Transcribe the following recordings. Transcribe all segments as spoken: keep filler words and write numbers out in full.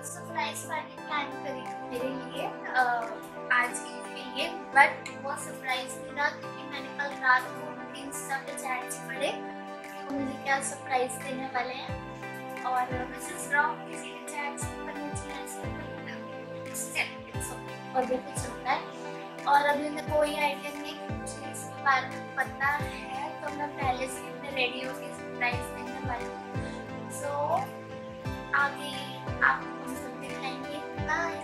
Surprise party plan करी थी मेरे लिए आज के लिए, बट वो सरप्राइज नहीं रहा क्योंकि मैंने कल रात को उनके इंस्टा पे चैट्स पढ़े कि मुझे क्या सरप्राइज देने वाले हैं और मैं सोच रहा हूँ किसी के चैट्स पढ़ने और भी कुछ होता है और अभी उन्हें कोई आइडिया नहीं कि मुझे इसके बारे में पता है, तो मैं पहले से इतने रेडी होकर सरप्राइज देने वाली हूँ। सो आगे आपको हम सब दिखाएंगे। बाय।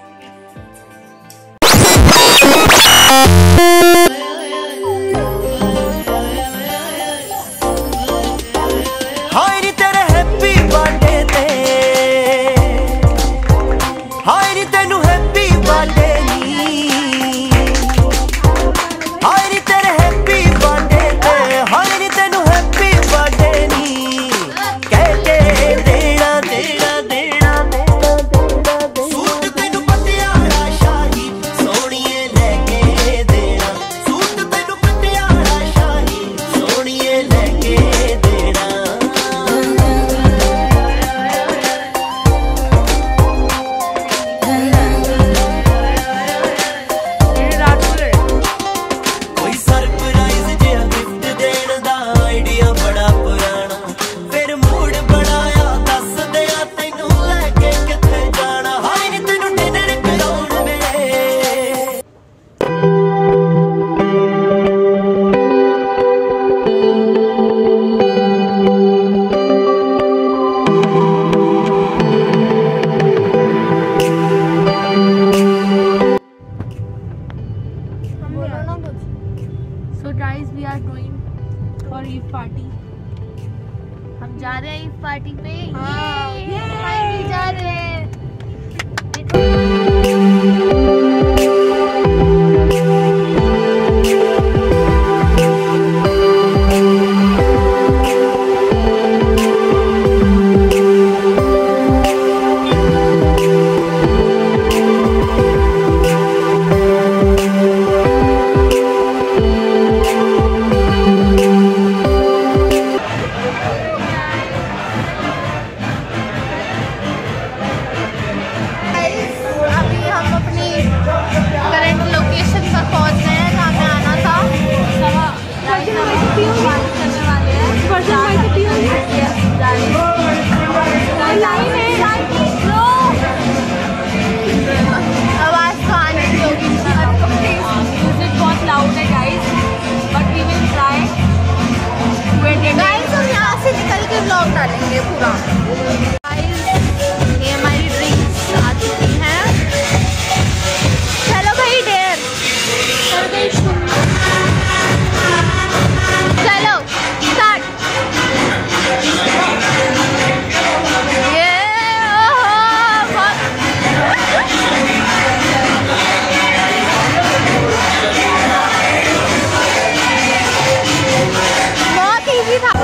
So guys, we are going for Eid party. हम जा रहे हैं ईद पार्टी पे। हाँ, ये ये जा रहे हैं। व्लॉग डालेंगे पूरा। ये हमारी ड्रिंक्स आ चुकी हैं। चलो भाई डेयर, चलो स्टार्ट। ये बहुत इजी था।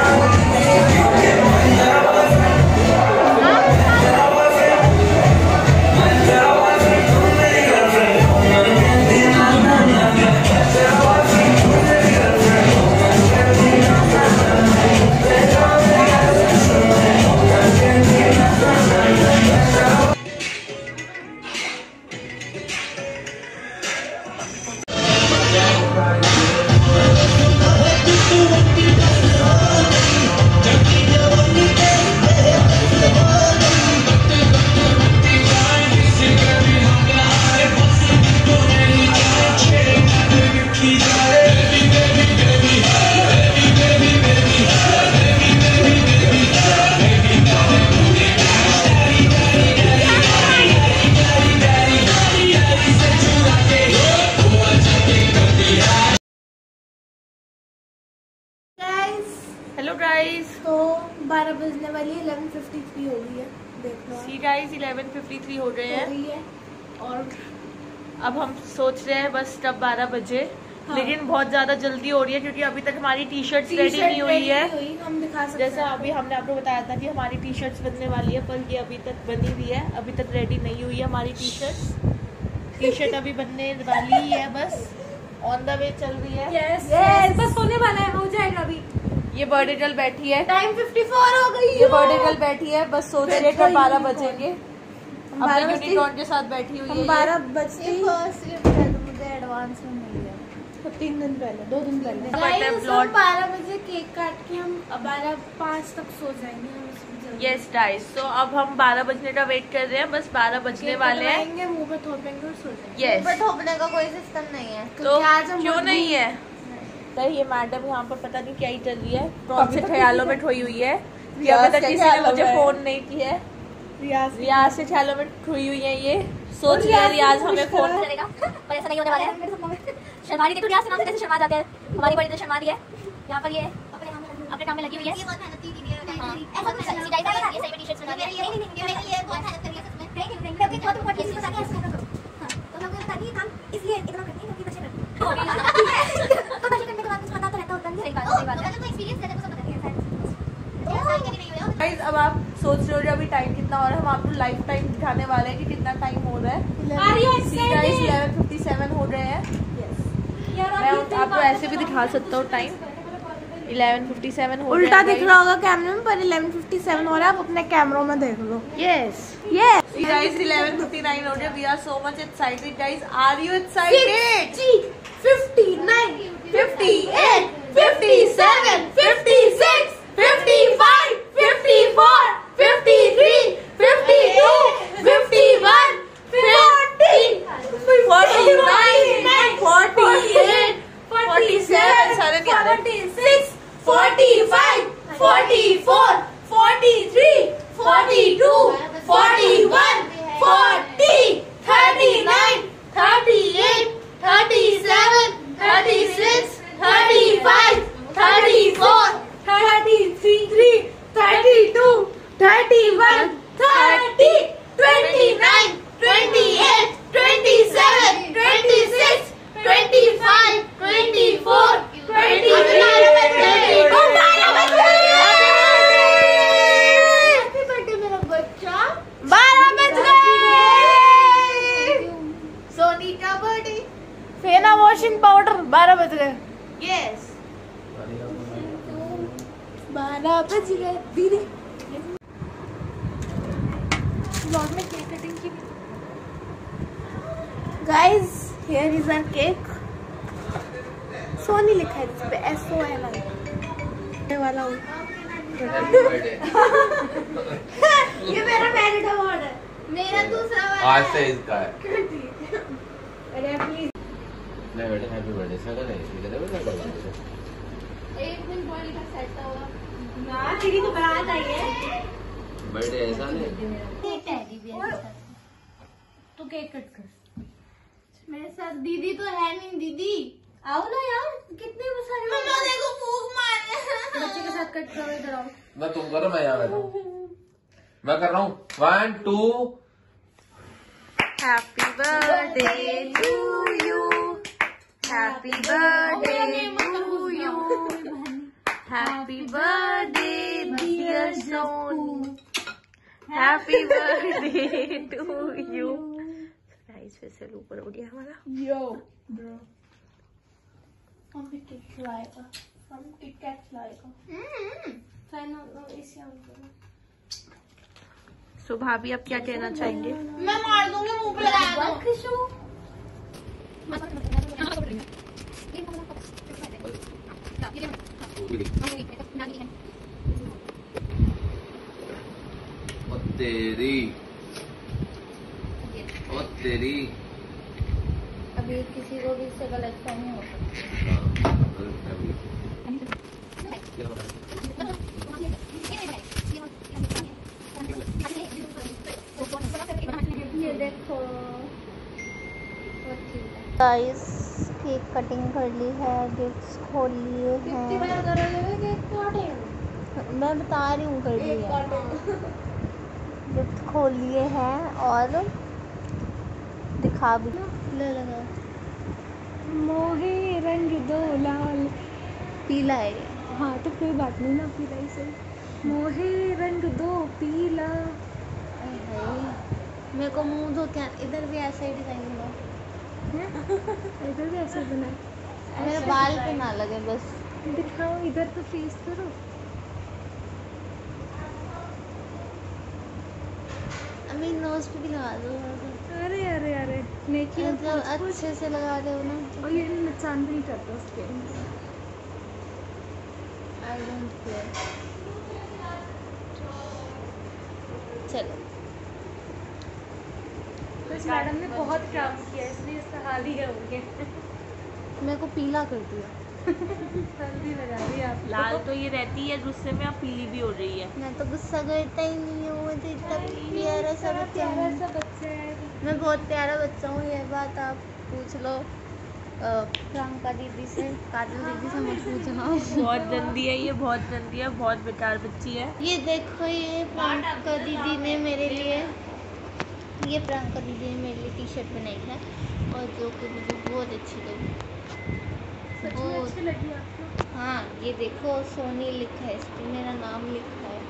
हेलो गाइस, तो बारह बजने वाली है, इलेवन फिफ्टी थ्री हो गई है। देख लो see guys, eleven fifty three हो गए हैं है। और अब हम सोच रहे हैं बस तब बारह बजे। हाँ। लेकिन बहुत ज्यादा जल्दी हो रही है क्योंकि अभी तक हमारी टी शर्ट रेडी नहीं हुई है। हम दिखा सकते जैसा अभी हमने आपको बताया था कि हमारी टी शर्ट्स बनने वाली है, पर ये अभी तक बनी हुई है, अभी तक रेडी नहीं हुई है हमारी टी शर्ट। टी शर्ट अभी बनने वाली ही है, बस ऑन द वे चल रही है। yes, yes, बस होने वाला है, हो जाएगा अभी। ये बर्थडे गर्ल बैठी है, टाइम फिफ्टी फोर हो गई। ये बर्थडे गर्ल बैठी है, बस सोच रहे थे बारह बजेंगे। अपने यूनिकॉर्न के साथ बैठी हुई है। बारह बजते ही फर्स्ट गिफ्ट मुझे एडवांस में मिल गया तीन दिन पहले दो दिन पहले Guys, हम बारह बजे केक काट के हम बारह पाँच तक सो जाएंगे। यस गाइस, तो अब हम बारह बजने का वेट कर रहे हैं, बस बारह बजने वाले हैं। मुंह पे थोपेंगे और सो जाएंगे। यस, पर थोपने का कोई सिस्टम नहीं है। तो आज हम क्यों नहीं है? तो ये मैडम यहाँ पर पता नहीं क्या ही चल रही है, कौन से ख्यालों में खोई हुई है। अभी तक किसी ने मुझे फोन नहीं किया है। रियाज रियाज से ख्यालों में खोई हुई है ये। सोच रही है रियाज हमें फोन करेगा, पर ऐसा नहीं होने वाला है। शर्माली देखो रियाज से नाम से कैसे शर्मा जाते हैं। हमारी बड़ी तो शर्मा रही है। यहाँ पर ये अपने काम में लगी हुई है। ये बहुत मेहनती दीदी है। हाँ, ऐसा कुछ नहीं है। ये सही में टी-शर्ट बना रही है। नहीं नहीं नहीं, मेरे लिए बहुत मेहनत करी है सच में। नहीं नहीं नहीं, बहुत बहुत किसी बता के ऐसा करो। हां, तो लोग बताती है काम इसलिए इतना करती है क्योंकि बच्चे करते तो बच्चे करने के बाद पता तो रहता होता है। सही बात सही बात है। तो एक्सपीरियंस रहता है तो सब बताती है शायद। ऐसा कभी नहीं हुआ। गाइस, अब आप सोच रहे हो जो अभी टाइम कितना हो रहा है, हम आपको लाइव टाइम दिखाने वाले हैं कि कितना टाइम हो रहा है। गाइस इलेवन फिफ्टी सेवन हो रहे हैं। मैं आपको ऐसे भी दिखा सकता हूँ टाइम, इलेवन फिफ्टी सेवन हो उल्टा दिख रहा होगा कैमरे में, पर इलेवन फिफ्टी सेवन हो रहा है। आप अपने कैमरों में देख लो। Yes yes guys, eleven fifty nine हो रहे हैं। We are so much excited guys. Are you excited? Fifty nine fifty eight fifty seven fifty six fifty five fifty four fifty three fifty two fifty one fifty forty nine forty eight forty seven सारे forty six forty five forty four forty three forty two forty one forty thirty nine thirty eight thirty seven thirty six thirty five thirty four thirty three thirty two thirty one thirty twenty nine twenty eight twenty seven twenty six twenty five twenty four twenty three बारह बज गए। सोनी का birthday. फेना washing powder बारह बज गए। Yes, बारह बज गए दीदी। ब्लॉग में केक कटिंग की। Guys here is our cake. Soni लिखा है इस पे, एस ओ एन आई वाला हूँ। ये मेरा मैरिड अवार्ड है। मेरा दूसरा वाला आज है। से इसका है। अरे प्लीज नहीं बेटा, हैप्पी बर्थडे सगल है इसलिए कहते हैं हैप्पी बर्थडे। एक दिन बॉडी का सेट होगा। ना तेरी तो बात आई है। बर्थडे ऐसा नहीं। ये टेडी बियर के साथ। तू केक कट कर। मेरे साथ दीदी तो है नहीं। दीदी आओ ना यार, कितने सारे मम्मा देखो फूक मार। बच्चे के साथ कट करो। इधर आओ। मैं तुम करो, मैं यहाँ बैठा हूँ। मैं कर रहा हूँ। One two. Happy birthday to you, happy birthday to you, happy birthday dear Soni, happy birthday to you. Guys फिर से ऊपर उड़ गया हमारा। यो ब्रो, हम भी केक खिलाएगा। हम किट कैट खिलाएगा। फैन इसे ऑन करो। सो भाभी आप क्या कहना चाहेंगे? मैं मार दूंगी मुंह पे लगा दो। खुशू ओ तेरी, ओ तेरी। अभी किसी को भी इससे गलत फहमी हो सकती है। ये देखो गाइस, केक कटिंग कर ली है, गिफ्ट्स खोल लिए हैं। मैं बता रही हूँ कर लिए हैं। गिफ्ट खोल लिए हैं और दिखा भी ले लगा। मोहे रंग दो लाल। पीला है ये। हाँ तो कोई बात नहीं ना, पीला ही सही। मोहे रंग दो पीला। मेरे को मुंह धो के इधर भी ऐसा ही डिजाइन हुआ। इधर भी ऐसे बना है। मेरे बाल पे ना लगे बस। दिखाओ इधर तो फेस करो। अभी नोज पे भी लगा दो। अरे अरे अरे मतलब अच्छे से लगा दो ना। और ये नुकसान भी नहीं करता उसके। I don't care. चलो इस मैडम ने बहुत काम किया इसलिए इसका हाल ही है उनके। मेरे को पीला कर दिया। हल्दी लगा दी आप। लाल तो ये रहती है गुस्से में, आप पीली भी हो रही है। मैं तो गुस्सा करता ही नहीं हूँ। मुझे इतना प्यारा सा बच्चा प्यारा हूँ। सा बच्चा है। मैं बहुत प्यारा बच्चा हूँ। ये बात आप पूछ लो प्रियंका दीदी से, काजल दीदी से मत पूछना। बहुत गंदी है ये, बहुत गंदी है, बहुत बेकार बच्ची है। ये देखो, ये प्रियंका दीदी ने मेरे लिए ये प्रियंका दीदी ने मेरे लिए टी शर्ट बनाई है और जो कि मुझे बहुत अच्छी लगी। सच में अच्छी लगी आपको? हाँ, ये देखो सोनी लिखा है, इस पे मेरा नाम लिखा है।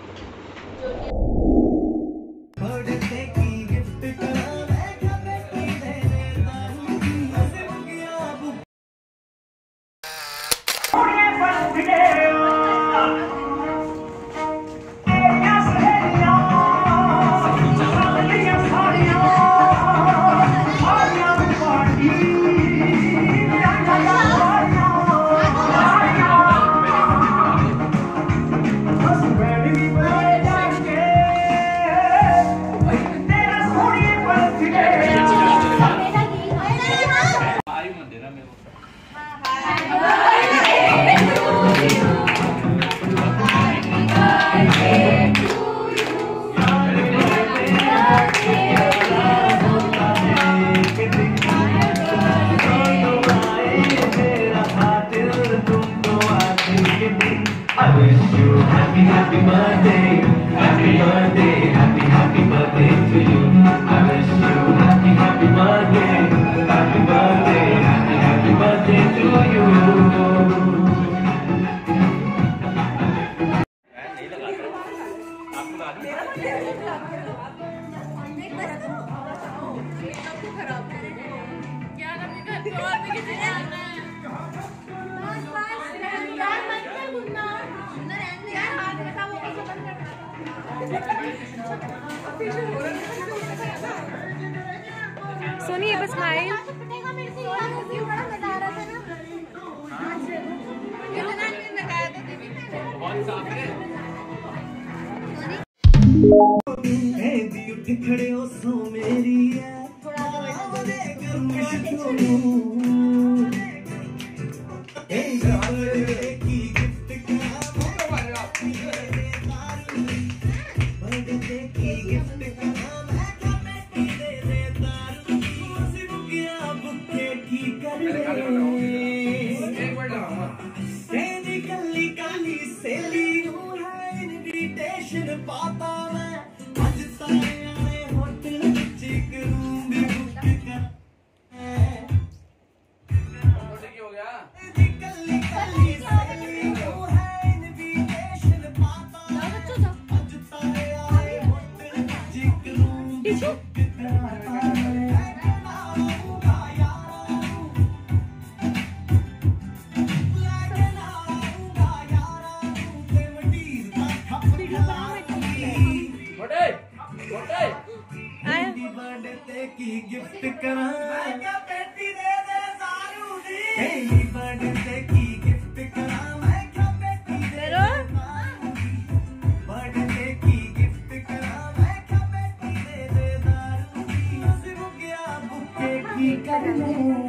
सोनी ये बस स्माइल। खड़े हो सो मेरी है पाता मैं आज तारे होटल चिक रूम भी बुक कर हो गया कल्ली कल्ली सैली वो है इनविटेशन पाता आज तारे होटल चिक रूम भी बुक करता की गिफ्ट करा क्या पेटी दे दे सारू दी हैप्पी बर्थडे की गिफ्ट करा मैं क्या पेटी दे दे बर्थडे की गिफ्ट करा मैं क्या पेटी दे दे दारू दी नसीब गया बुके की करने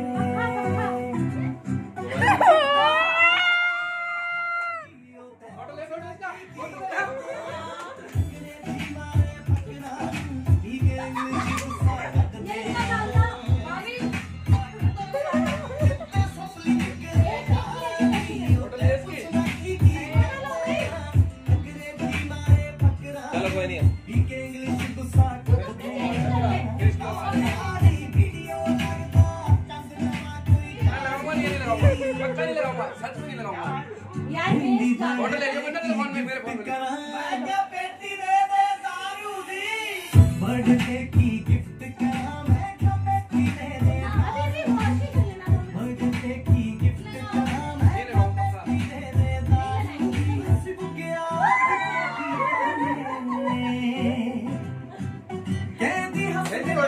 बर्थडे की गिफ्ट करा मैं क्या पेटी दे दे बर्थडे की गिफ्ट करा मैं क्या पेटी दे दे दारू नसीब गया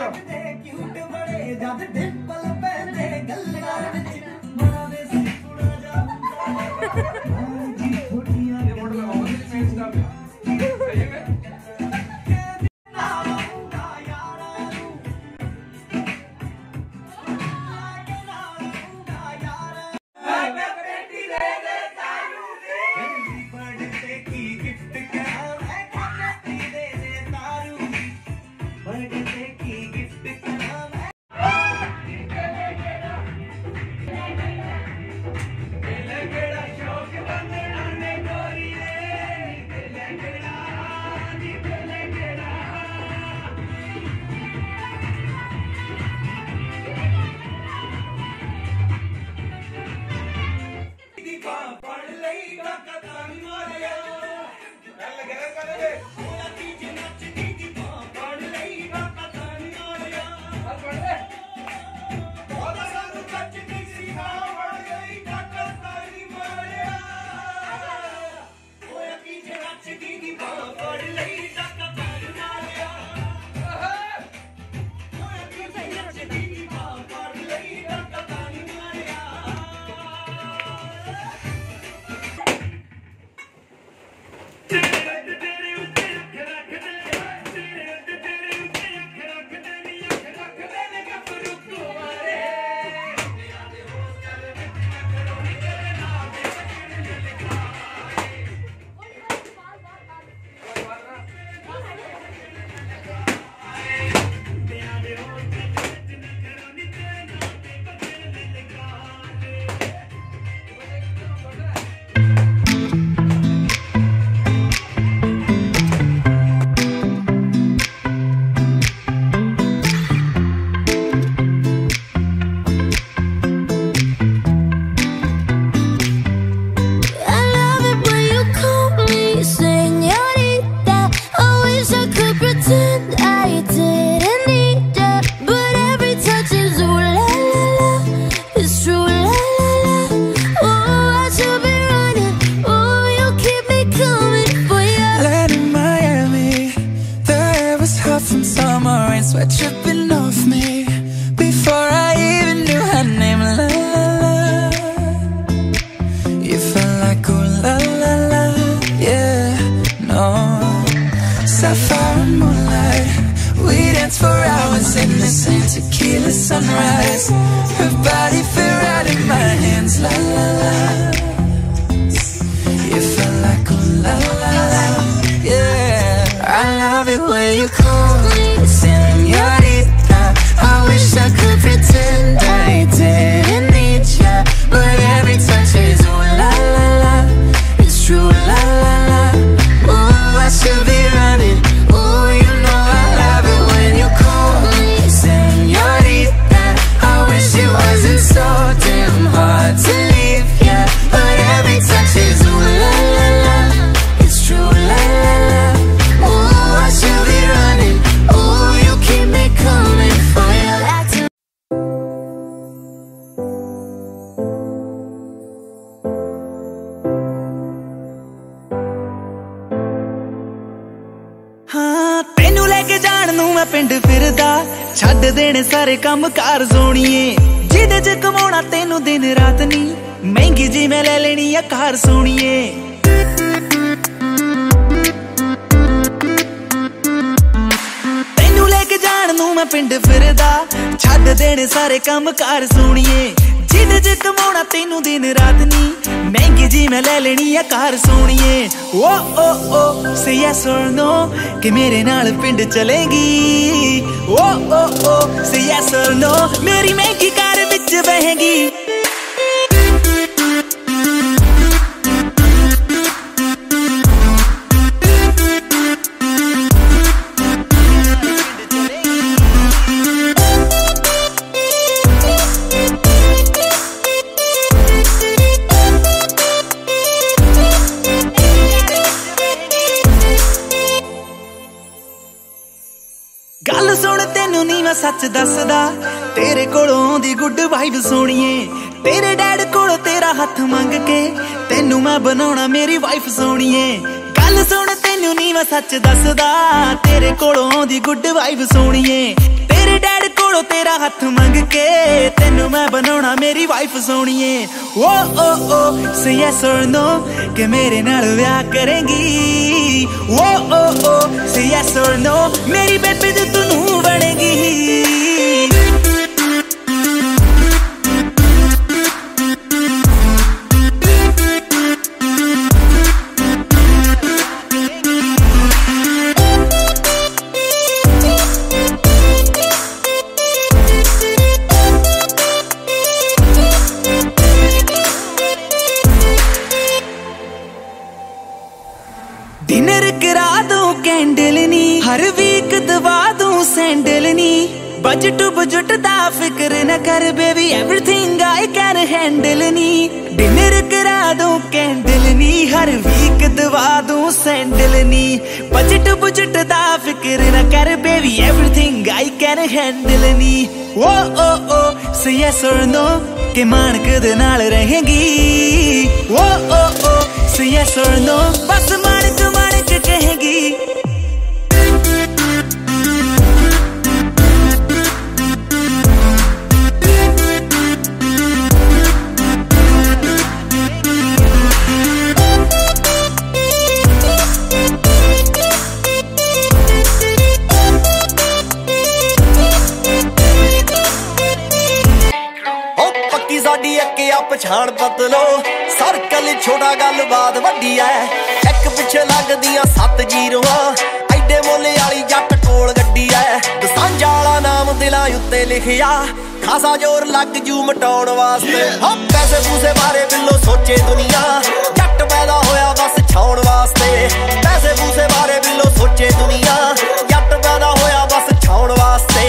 sweat dripping off me before I even knew her name. La la la, you felt like ooh la la la, yeah, no. Sapphire and moonlight, we danced for hours in the same tequila sunrise. Her body fit right in my hands, la la la. You felt like ooh la la la, yeah. I love it when you call me señorita. I wish I could pretend I didn't need ya, but every touch is ooh la la la. It's true la la la. Ooh, I should be running. Ooh, you know I love it when you call me señorita. I wish it wasn't so damn hard to leave ya, but every touch is ooh la la la. It's true la la la. Ooh, I should be running. Ooh, you keep me coming for you. हाँ तेनू लेके जान नू मैं पिंड फिरदा, छड्ड देने सारे काम कार सोनिए, जिदे च कमाउणा तेनू दिन रात नी, महंगी जी मैं ले लेनी आ कार सोनिए। तेनू लेके जान नू मैं पिंड फिरदा, छड्ड देने सारे काम कार सोनिए, जिदे च कमाउणा तेनू दिन रात नी, महंगी जी मैं ले लेनी आ कार सोनिए। ओ ओ ओ से यस और नो कि मेरे नाल पिंड चलेगी। ओ ओ ओ से यस और नो मेरी महंगी कार विच बहेगी। गल सुन तेनू नी मैं सच दसदा, तेरे कोलों दी गुड वाइब सोनिए, तेरे डैड कोलों तेरा हथ मंग के तेनू मैं बनाउणा मेरी वाइफ सोनिए। गल सुन तेनू नी मैं सच दसदा, तेरे कोलों दी गुड वाइब सोनिए, तेरे बनाना मेरी वाइफ सोनिए। ओ ओ ओ से यस और नो के मेरे नाल ब्याह करेंगी। ओ ओ ओ से यस और नो मेरी बेबी तो तू बनेगी। डिनर करा दूं कैंडल नी, हर वीक दबा दूं सैंडल नी। बजट बजट दा फिक्र न कर baby, everything I can handle नी। डिनर करा दूं कैंडल नी, हर वीक दबा दूं सैंडल नी। बजट बजट दा फिक्र न कर baby, everything I can handle नी। Oh oh oh say yes और नो के मानक दे नाल रहेंगी। ओ ओ ओ से यस और नो बस मानक मानक कहेगी। साडी एक आ पछाण पतलो, सर्कल छोटा गल बात वड्डी ऐ। एक पिछे लगदियां सत्त जीरोआं, एडे मोले वाली जट कोल गड्डी ऐ। दसांझा वाला नाम दिलां उत्ते लिखिया, खासा जोर लग जू मटाउण वास्ते। हो पैसे पूसे बारे बिल्लो सोचे दुनिया, जट पैदा होया बस छाउण वास्ते। पैसे पूसे बारे बिल्लो सोचे दुनिया, जट पैदा होया बस छाउण वास्ते।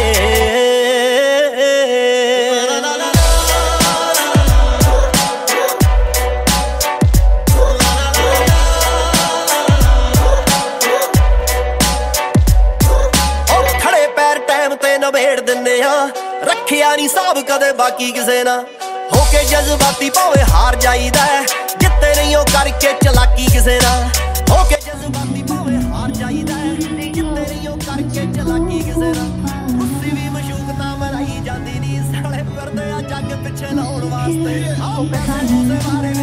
नवेड़ दिन्ने आ रखिया नी साहब कदे बाकी किसे ना। होके जज्बाती भावे हार जाईदा, जित्ते नहीं हो करके चलाकी किसे ना। होके जज्बाती भावे हार जाईदा, जित्ते नहीं हो करके चलाकी किसे ना। उसी भी मशूकता मराई जाती नी, साले फिरदे आ जग पिछे लाउण वास्ते। आओ पैसे पूसे बारे